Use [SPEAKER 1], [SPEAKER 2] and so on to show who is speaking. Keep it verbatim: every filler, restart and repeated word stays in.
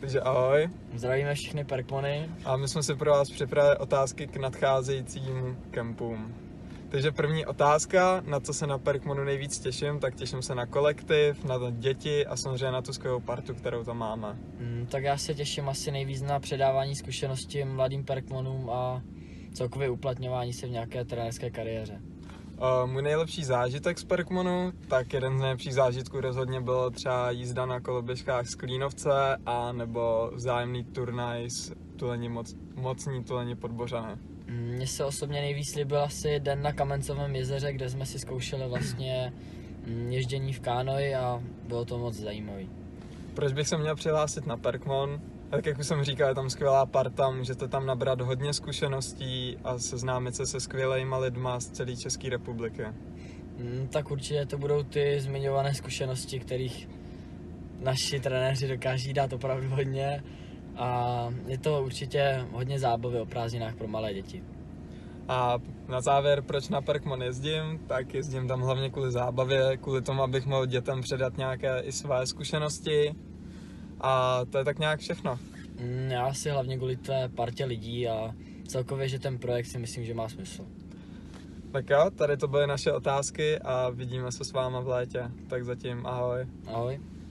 [SPEAKER 1] Takže ahoj.
[SPEAKER 2] Zdravíme všechny Perkmony.
[SPEAKER 1] A my jsme si pro vás připravili otázky k nadcházejícím kempům. Takže první otázka, na co se na Perkmonu nejvíc těším, tak těším se na kolektiv, na děti a samozřejmě na tu skvělou partu, kterou tam máme.
[SPEAKER 2] Mm, tak já se těším asi nejvíc na předávání zkušeností mladým Perkmonům a celkově uplatňování se v nějaké trenérské kariéře.
[SPEAKER 1] Uh, můj nejlepší zážitek z Perkmonu, tak jeden z nejlepších zážitků rozhodně bylo třeba jízda na koloběžkách z Klínovce a nebo vzájemný turnaj s tuleni moc, mocní tuleni Podbořané.
[SPEAKER 2] Mně se osobně nejvíc líbil asi den na Kamencovém jezeře, kde jsme si zkoušeli vlastně ježdění v kánoji a bylo to moc zajímavý.
[SPEAKER 1] Proč bych se měl přihlásit na Perkmon? Tak jak už jsem říkal, je tam skvělá parta, můžete tam nabrat hodně zkušeností a seznámit se se skvělejma lidma z celé České republiky.
[SPEAKER 2] Mm, tak určitě to budou ty zmiňované zkušenosti, kterých naši trenéři dokáží dát opravdu hodně. A je to určitě hodně zábavy o prázdninách pro malé děti.
[SPEAKER 1] A na závěr, proč na Perkmon jezdím, tak jezdím tam hlavně kvůli zábavě, kvůli tomu, abych mohl dětem předat nějaké i své zkušenosti. A to je tak nějak všechno.
[SPEAKER 2] Mm, já si hlavně kvůli té partě lidí a celkově, že ten projekt si myslím, že má smysl.
[SPEAKER 1] Tak jo, tady to byly naše otázky a vidíme se s váma v létě. Tak zatím ahoj.
[SPEAKER 2] Ahoj.